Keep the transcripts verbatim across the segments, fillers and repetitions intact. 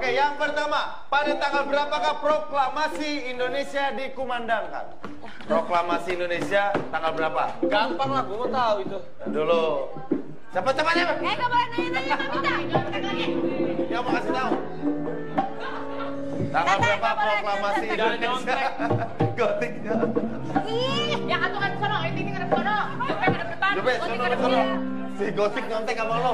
Oke, yang pertama, pada tanggal berapakah proklamasi Indonesia dikumandangkan? Proklamasi Indonesia tanggal berapa? Gampang lah, gue mau tahu itu. Dulu. Cepat-cepat ya, Bang. Eh, gak boleh nanya-nanya sama kita. Yang mau kasih tahu. Tanggal berapa proklamasi Indonesia? Gotiknya. Ih, yang satu kan sono, ini ini ada sono. Jupe ada depan. Jupe, sono ada sono. Si Gotik nyontek sama lo.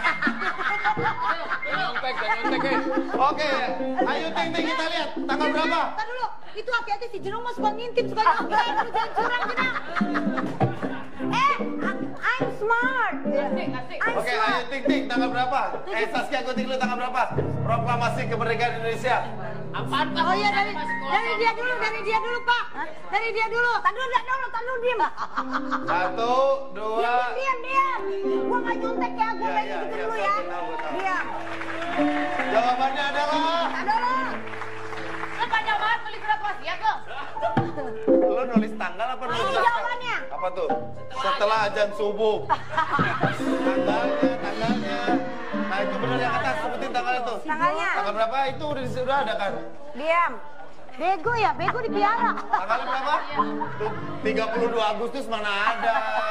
Nyontek, nyontek eh. Oke, ayo Ting Ting kita lihat tanggal berapa? Ntar dulu, itu hati-hati si Jenong mah suka ngintip, suka nyontek. Lu jangan curang, Jenong. Eh, I'm smart. Asik, asik. I'm Oke, ayo smart. Ting Ting tanggal berapa? Eh Saskia Gotik lu tanggal berapa? Proklamasi kemerdekaan Indonesia. Apaan, Pak? Oh iya, dari, dari dia dulu, dari dia dulu, Pak. Dari dia dulu. Tadi dulu, tadi dulu, tadi dulu, diem. Satu, dua. Diam, diam, diam. Gua nggak nyontek ya, gua Iya, pengen iya, ikutin iya, lu saya ya. tahu, saya tahu. Diam. Jawabannya adalah Adalah. Lu panjang banget tulis surat wasiat lo. lu nulis tanggal apa nulis Ini tanggal? jawabannya. Apa tuh? Setelah azan subuh. Tanggalnya, tanggalnya. Nah itu benar yang atas, sebutin tanggal itu. Tanggalnya. Tanggal berapa itu udah sudah ada kan? Diam. Bego ya, bego dipiara. Tanggalnya berapa? Tuh, tiga puluh dua Agustus mana ada.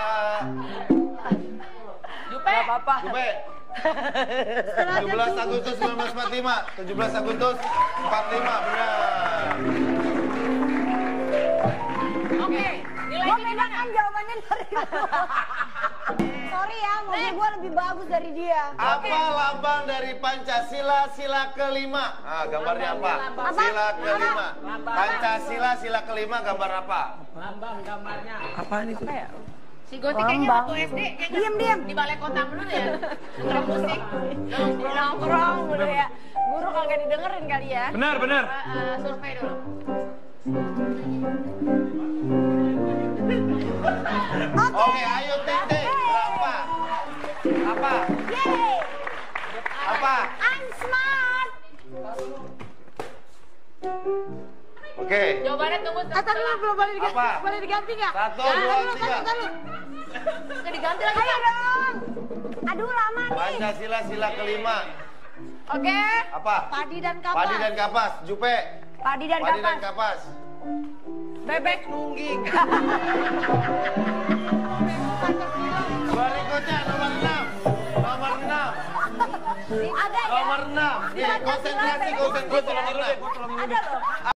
Jupe. Apa-apa. Jupe. tujuh belas Agustus seribu sembilan ratus empat puluh lima. tujuh belas Agustus empat puluh lima, benar. Oke, nilai Gua ini memang gimana? kan jawabannya dari lu. Sorry ya, mobil gua lebih bagus dari dia. Apa lambang dari Pancasila sila kelima? Ah, gambarnya apa? Apa? Sila kelima. Apa? Pancasila sila kelima gambar apa? Lambang gambarnya. Apa ya? Si Gotik kayaknya waktu S D kayaknya Diam, diam. di balai kota dulu ya. Nongkrong musik. Nongkrong. Nongkrong dulu ya. Guru kagak didengerin kali ya. Benar, benar. Eh, eh, survei dulu. Oke, ayo Ting Ting. Berapa? Apa? Yeay. Apa? I'm smart. Oke. Jawabannya tunggu Kata dulu belum boleh diganti. Apa? Boleh diganti nggak? Satu, Nah, dua, dulu, tiga. Kata dulu. Nggak diganti lagi. Ayo dong. Aduh lama nih. Pancasila sila kelima. Oke. Apa? Padi dan kapas. Padi dan kapas. Jupe. Padi dan Padi dan kapas. kapas. Bebek nungging. Berikutnya nomor enam. Nomor enam. Ada ya? Nomor enam. Nih, konsentrasi, konsentrasi. Ada loh.